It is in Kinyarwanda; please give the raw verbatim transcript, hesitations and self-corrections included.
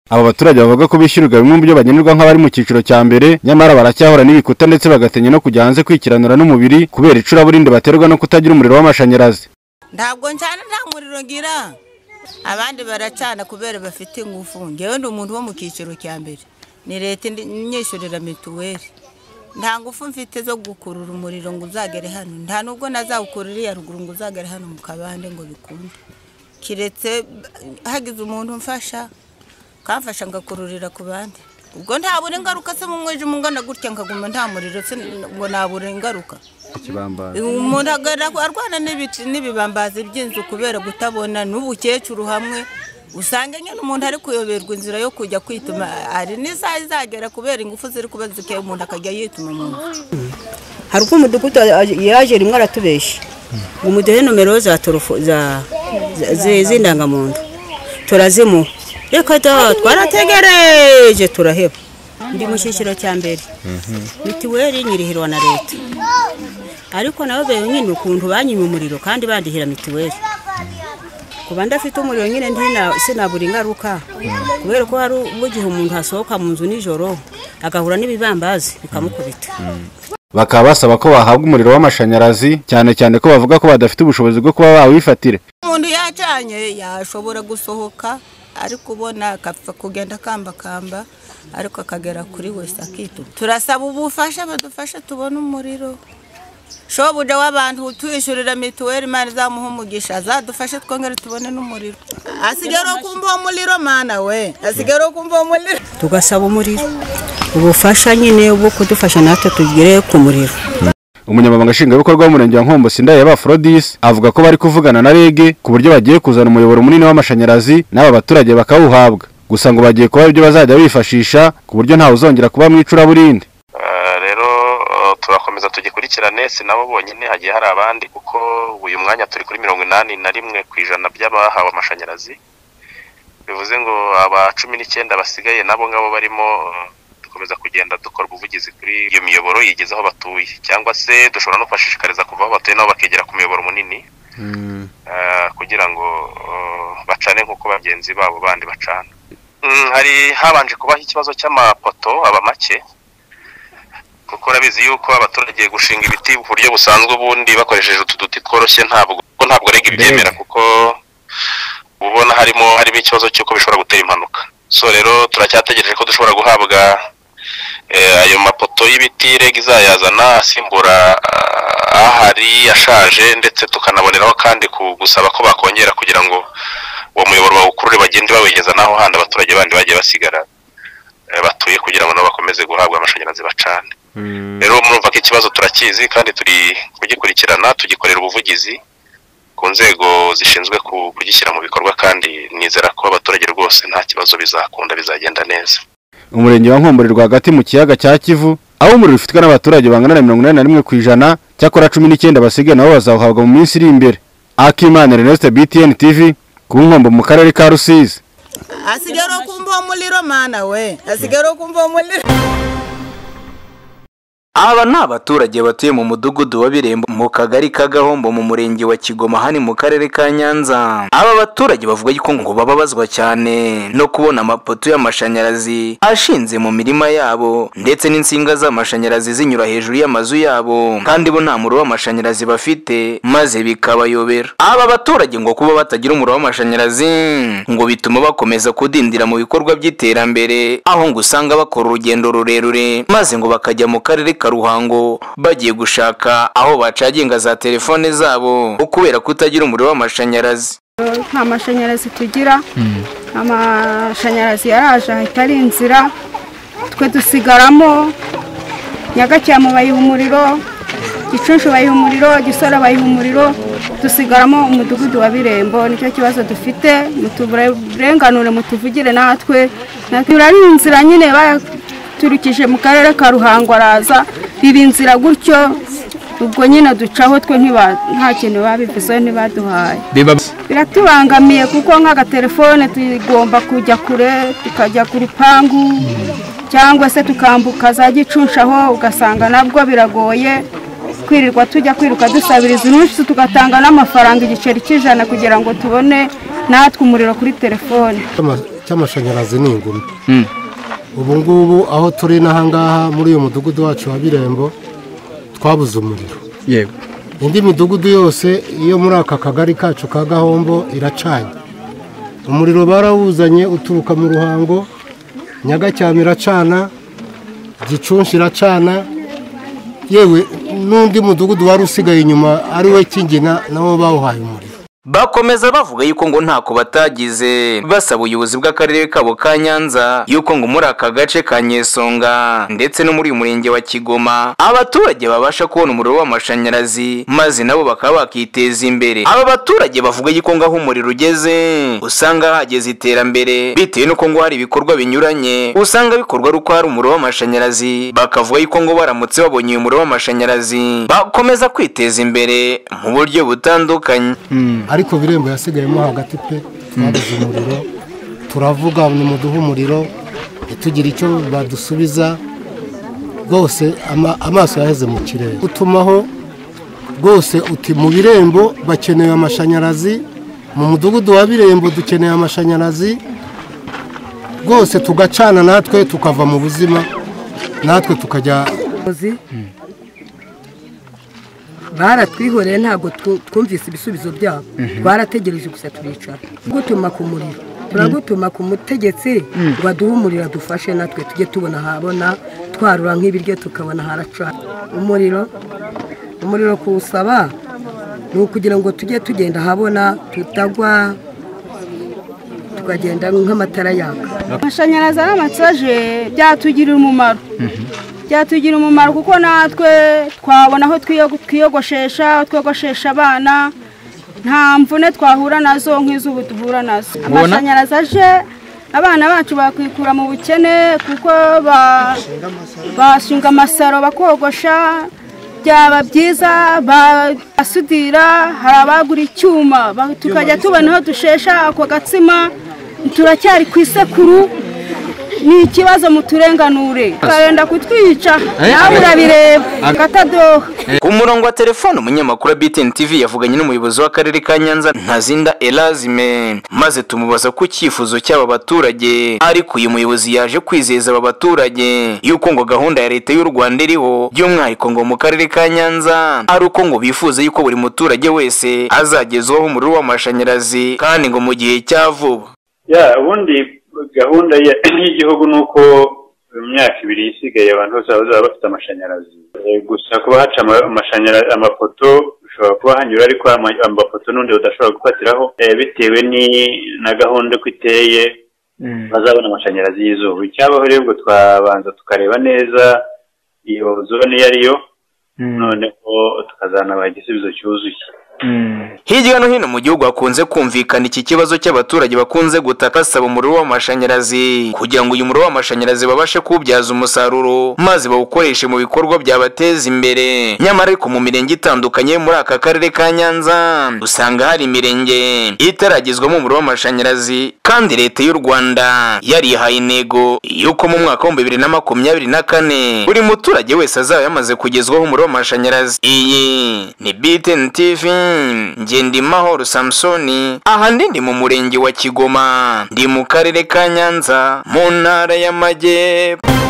Aba baturage bavuga ko bishyurirwa bimwe mu byo bagenerwa nk'abari mu cyiciro cya mbere, nyamara baracyahora n'ibikuta ndetse bagatenya no kujya hanze kwikiranura n'umubiri kubera icuraburindi baterwa no kutagira umuriro w'amashanyarazi. Ntabwo ncana nta muriro ngira, abandi baracana kubera bafite ingufu. Ngewe ndi umuntu wo mu cyiciro cya mbere, ni leta inyishyurira mituweli. Nta ngufu mfite zo gukurura umuriro ngo uzagere hano, nta nubwo nazawukurira iya ruguru ngo uzagere hano mu kabande ngo bikunde. Kiretse hagize umuntu mfasha kamfasha ngakururira ku bandi. Ubwo nta buri ngaruka se mu mweje mungana gutya nkaguma nta muriro se ngo nabure ingaruka. Ikibambazi umuntu agara arwana n'ibiti n'ibibambazi by'inzu kubera gutabona n'ubukecuru hamwe. Usanga nyine umuntu ari kuyoberwa inzira yo kujya kwituma, ari n'isaha izagera kubera ingufu ziri kuba zikeye umuntu akajya yituma mu nzu. Hari uko umudugudu yaje rimwe aratubesha ngo muduhe nomero za telefo za z'indangamuntu turazimu. Reka da twarategereje turaheba. Ndi mu cyiciro cya mbere, mituweli nyirihirwa na leta, ariko nabo beyo nyine ukuntu banyimye umuriro kandi bandihira mituweli. Kuba ndafite umuriro nyine ndina sinabura ingaruka kubera ko hari ugihe umuntu hasohoka mu nzu nijoro agahura n'ibibambazi bikamukubita. Bakaba basaba ko bahabwa umuriro w'amashanyarazi, cyane cyane ko bavuga ko badafite ubushobozi bwo kuba bawifatire. Umuntu yacanye yashobora gusohoka ariko ubona akapfa kugenda kamba kamba ariko akagera kuri wese akitu. Turasaba ubufasha badufasha tubone umuriro. Shobuja w'abantu tuyishurira mituweli mari zamuha umugisha zadufashe twongere tubone n'umuriro. Asigero kumva umuriro mana we, asigero kumva umuriro. Tugasaba umuriro ubufasha nyine bwo kudufasha natwe tugire ku muriro. Umunyamabanga nshingwabikorwa w'umurenge wa Nkombo Sindayeba Aphrodis avuga ko bari kuvugana na R E G ku buryo bagiye kuzana umuyoboro munini w'amashanyarazi n'aba baturage bakawuhabwa. Gusa ngo bagiye kuba ibyo bazajya bifashisha ku buryo nta uzongera kuba mu icuraburindi. Rero turakomeza tugikurikirane, sinabo bonyine hagiye hari abandi kuko uyu mwanya turi kuri mirongo inani na rimwe ku ijana by'abahawe amashanyarazi. Bivuze ngo aba cumi n'icyenda basigaye nabo ngabo barimo dukomeza kugenda dukora ubuvugizi kuri iyo miyoboro yigeze aho batuye, cyangwa se dushobora no kwashishikariza kuva aho batuye nabo bakegera ku miyoboro munini mm. uh, kugira ngo uh, bacane nk'uko bagenzi babo bandi bacana. Mm, hari habanje kubaho ikibazo cy'amapoto aba make kuko rabizi yuko abaturage gushinga ibiti ku buryo busanzwe ubundi bakoresheje utuduti tworoshye ntabwo ntabwo rege ibyemera kuko ubona harimo harimo ikibazo cy'uko bishobora gutera impanuka. So rero turacyategereje ko dushobora guhabwa eh, ayo mapoto y'ibiti rege izayazana asimbura uh, ahari yashaje, ndetse tukanaboneraho kandi gusaba ko bakongera kugira ngo uwo muyoboro bawukurure bagende bawegeza naho handi abaturage bandi bagiye basigara eh, batuye kugira ngo nabo bakomeze guhabwa amashanyarazi bacane. Rero murumva ko ikibazo turakizi kandi turi kugikurikirana tugikorera ubuvugizi ku nzego zishinzwe kugishyira mu bikorwa, kandi nizera ko abaturage rwose nta kibazo bizakunda bizagenda neza. Umurenge wa Nkombo rwagati mu kiyaga cya Kivu aho umuriro ufitwe n'abaturage bangana na mirongo inani na rimwe ku ijana, cyakora cumi n'icyenda basigaye nabo bazawuhabwa mu minsi iri imbere. Akimana Ernest, B T N T V, ku Nkombo mu karere ka Rusizi. Asigero kumva umuriro mana we, asigero kumva umuriro. Aba ni abaturage batuye mu mudugudu wa Birembo mu kagari ka Gahombo mu murenge wa Kigoma hani mu karere ka Nyanza. Aba baturage bavuga yuko ngo bababazwa cyane no kubona amapoto y'amashanyarazi ashinze mu mirima yabo ndetse n'insinga z'amashanyarazi zinyura hejuru y'amazu yabo, kandi bo nta muriro w'amashanyarazi bafite maze bikabayobera. Aba baturage ngo kuba batagira umuriro w'amashanyarazi ngo bituma bakomeza kudindira mu bikorwa by'iterambere, aho ngo usanga bakora urugendo rurerure maze ngo bakajya mu karere Ruhango bagiye gushaka aho bacaginga za telefone zabo kubera kutagira umuriro w'amashanyarazi. Nta mashanyarazi tugira, amashanyarazi yaraje ahitari inzira, twe dusigaramo Nyagacyamo bayiha umuriro, Gicunshu bayiha umuriro, Gisora bayiha umuriro, dusigaramo umudugudu wa Birembo. Nicyo kibazo dufite, mutuburenganure mutuvugire natwe natwe ari inzira nyine ba turikije mu karere ka Ruhango araza biba inzira gutyo, ubwo nyine ducaho twe nta kintu babivuze ntibaduhaye. Biratubangamiye kuko nk'aga telefone tugomba kujya kure, tukajya ku rupangu cyangwa se tukambuka za Gicunshu aho ugasanga nabwo biragoye kwirirwa tujya kwiruka dusabiriza umunsi tugatanga n'amafaranga igiceri cy'ijana kugira ngo tubone natwe umuriro kuri telefone. cy'amashanyarazi ni ingumi. Ubu ngubu aho turi n'ahangaha muri uyu mudugudu wacu wa Birembo twabuze umuriro. Yego. Indi midugudu yose iyo muri aka kagari kacu ka Gahombo iracanye. Umuriro barawuzanye uturuka mu Ruhango, Nyagacyama iracana, Gicunshi iracana, yewe n'undi mudugudu wari usigaye inyuma ari we Kingina nabo bawuhaye umuriro. Bakomeza bavuga yuko ngo ntako batagize, basaba ubuyobozi bw'akarere kabo ka Nyanza yuko ngo muri aka gace ka Nyesonga ndetse no muri umurenge wa Kigoma abaturage babasha kubona umuriro w'amashanyarazi maze nabo bakaba bakiteza imbere. Aba baturage bavuga yuko ngo aho umuriro ugeze usanga hageze iterambere bitewe nuko ngo hari ibikorwa binyuranye usanga bikorwa ruko hari umuriro w'amashanyarazi, bakavuga yuko ngo baramutse babonye umuriro w'amashanyarazi bakomeza kwiteza imbere mu buryo butandukanye. Ariko Birembo yasigayemo hagati pe, twabuze umuriro, turavuga ni muduha umuriro tugira icyo badusubiza rwose amaso yaheze mu kirere. Utumaho rwose uti mu Birembo bakeneye amashanyarazi, mu mudugudu wa Birembo dukeneye amashanyarazi rwose, tugacana natwe tukava mu buzima natwe tukajya. Baratwihoreye ntabwo twumvise ibisubizo byabo, twarategereje gusa turicara. Gutuma ku muriro turagutuma ku mutegetsi ngo aduhe umuriro adufashe natwe tujye tubona habona, twarura nk'ibiryo tukabona haracana. Umuriro umuriro kuwusaba ni ukugira ngo tujye tugenda habona, tutagwa tukagenda nk'amatara yaka. Amashanyarazi n'amatsaje byatugirira umumaro, byatugira umumaro kuko natwe twabona aho twiyogoshesha, twiyogoshesha abana, nta mvune twahura nazo nk'izubu duhura nazo. Amashanyarazi aje abana bacu bakwikura mu bukene kuko bashinga amasaro bakogosha, byaba byiza basudira, hari abagura icyuma tukajya tubona aho dushesha ako gatsima. Turacyari ku isekuru, ni ikibazo muturenganure, karenda kutwica nawe urabireba gatadoha. Ku murongo wa telefone umunyamakuru wa B T N T V yavuganye n'umuyobozi w'akarere ka Nyanza Ntazinda Elazime maze tumubaza ku cyifuzo cy'aba baturage, ariko uyu muyobozi yaje kwizeza aba baturage yuko ngo gahunda ya leta y'u Rwanda iriho by'umwihariko ngo mu karere ka Nyanza ari uko ngo bifuza yuko buri muturage wese azagezwaho umuriro w'amashanyarazi kandi ngo mu gihe cya vuba. Ya ubundi gahunda y'igihugu nuko mu myaka ibiri isigaye abantu bose bazaba bafite amashanyarazi. Gusa kuba haca amashanyarazi amapoto ushobora kuba hanyura, ariko amapoto n'undi udashobora gufatiraho bitewe ni na gahunda ko iteye bazabona amashanyarazi y'izuba. Icyabaho rero ngo twabanza tukareba neza iyo zone iyo ariyo, noneho tukazanabaha igisubizo cyuzuye. Hirya no hino mu gihugu hakunze kumvikana iki kibazo cy'abaturage bakunze gutaka basaba umuriro w'amashanyarazi kugira ngo uyu muriro w'amashanyarazi babashe kubyaza umusaruro maze bawukoreshe mu bikorwa byabateza imbere. Nyamara ariko mu mirenge itandukanye muri aka karere ka Nyanza usanga hari imirenge itaragezwamo umuriro w'amashanyarazi, kandi leta y'u Rwanda yarihaye intego yuko mu mwaka wa bibiri na makumyabiri na kane buri muturage wese azaba yamaze kugezwaho umuriro w'amashanyarazi. Iyi ni B T N T V Ngendimahoro Samsoni, aha ndi mu murenge wa Kigoma, ndi mu karere ka Nyanza mu ntara y'Amajyepfo.